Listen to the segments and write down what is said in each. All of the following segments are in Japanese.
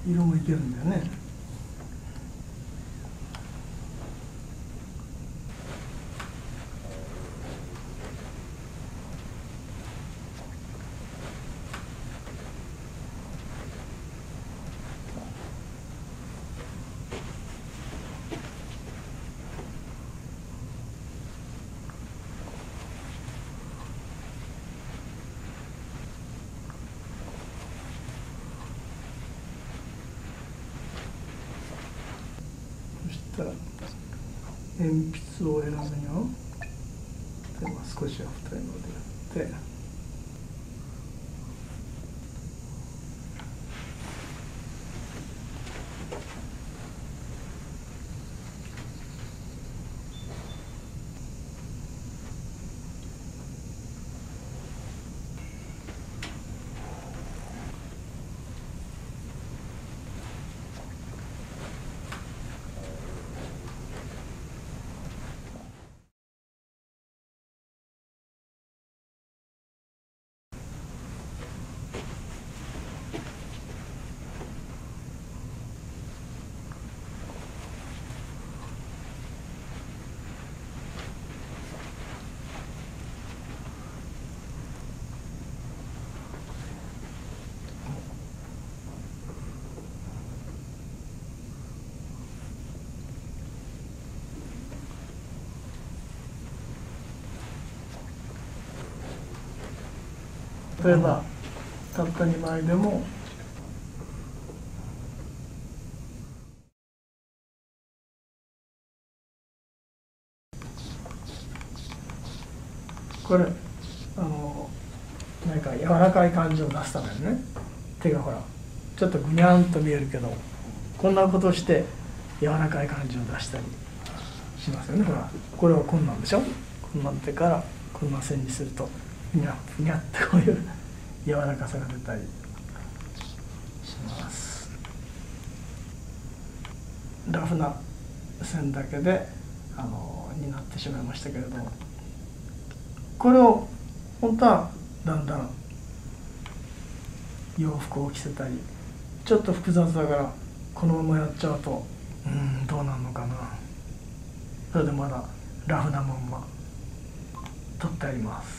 色もいけるんだよね。そしたら鉛筆を選ぶよ。で、少しは太いのでやって。例えばたった2枚でもこれなんか柔らかい感じを出すためにね、手がほらちょっとぐにゃんと見えるけど、こんなことして柔らかい感じを出したりしますよね。ほらこれはこんなんでしょ。こんなんでからこんな線にするとふにゃふにゃってこういう柔らかさが出たりします。ラフな線だけでになってしまいましたけれども、これを本当はだんだん洋服を着せたり、ちょっと複雑だからこのままやっちゃうとどうなるのかな。それでまだラフなまんま撮ってあります。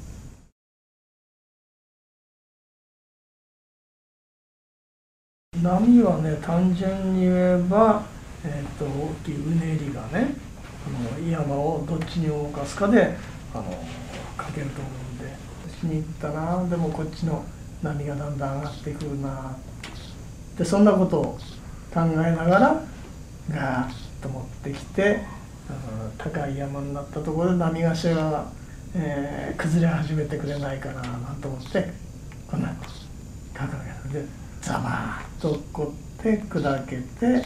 波はね、単純に言えば、大きいうねりがね、山をどっちに動かすかでかけると思うんで、こっちに行ったな、でもこっちの波がだんだん上がってくるなで、そんなことを考えながらガーッと持ってきて、高い山になったところで波頭が、崩れ始めてくれないかななんて思ってこんな書くわけで、ザバーッと落っこって砕けて散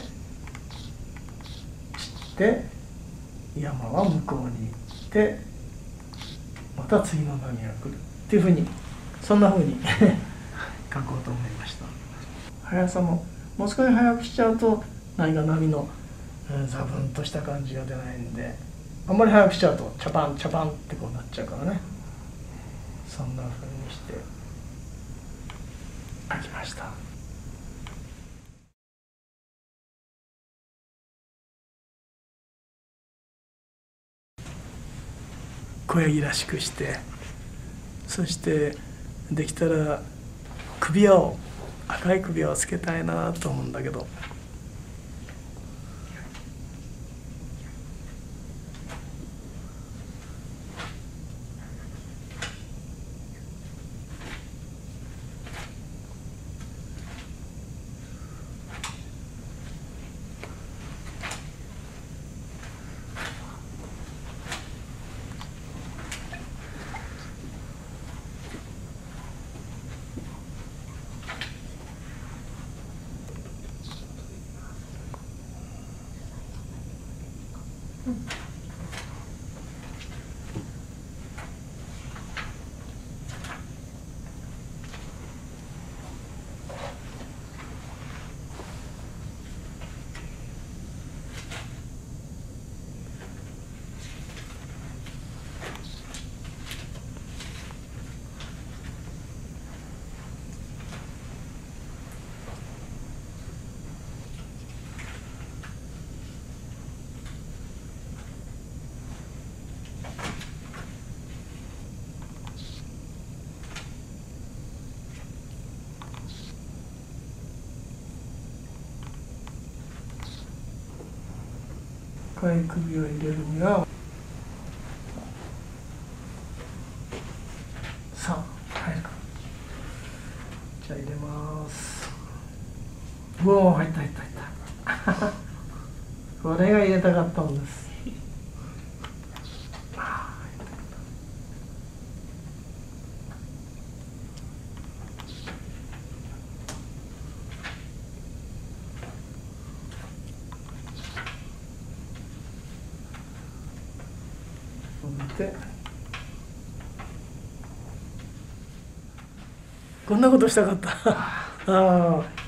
って山は向こうに行ってまた次の波が来るっていうふうに、そんなふうに書こうと思いました。速さももう少し速くしちゃうと何か波のザブンとした感じが出ないんで、あんまり速くしちゃうとチャパンチャパンってこうなっちゃうからね、そんなふうにして書きました。小ヤギらしくして、そしてできたら首輪を、赤い首輪をつけたいなと思うんだけど、 回首を入れるには3入るか。じゃあ入れます。うおー、入った入った入ったこれが入れたかったんです。でこんなことしたかったああ。